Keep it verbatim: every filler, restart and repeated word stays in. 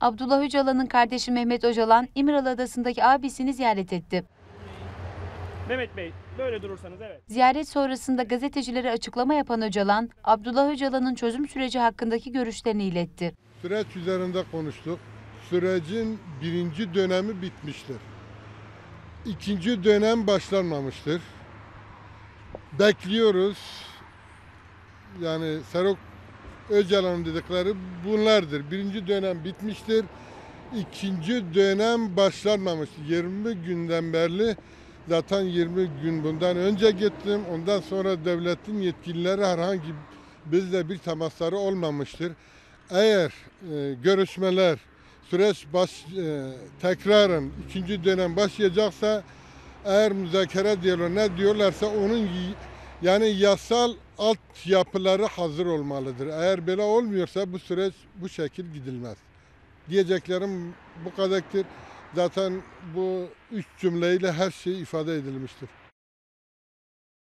Abdullah Öcalan'ın kardeşi Mehmet Öcalan, İmralı Adası'ndaki abisini ziyaret etti. Mehmet Bey, böyle durursanız evet. Ziyaret sonrasında gazetecilere açıklama yapan Öcalan, Abdullah Öcalan'ın çözüm süreci hakkındaki görüşlerini iletti. Süreç üzerinde konuştuk. Sürecin birinci dönemi bitmiştir. İkinci dönem başlanmamıştır. Bekliyoruz. Yani Serok Öcalan'ın dedikleri bunlardır. Birinci dönem bitmiştir. İkinci dönem başlanmamıştır. yirmi günden beri zaten yirmi gün bundan önce gittim. Ondan sonra devletin yetkilileri herhangi bizle bir temasları olmamıştır. Eğer e, görüşmeler, süreç baş, e, tekrarın ikinci dönem başlayacaksa, eğer müzakere diyorlar ne diyorlarsa onun yani yasal altyapıları hazır olmalıdır. Eğer böyle olmuyorsa bu süreç bu şekil gidilmez. Diyeceklerim bu kadardır. Zaten bu üç cümleyle her şey ifade edilmiştir.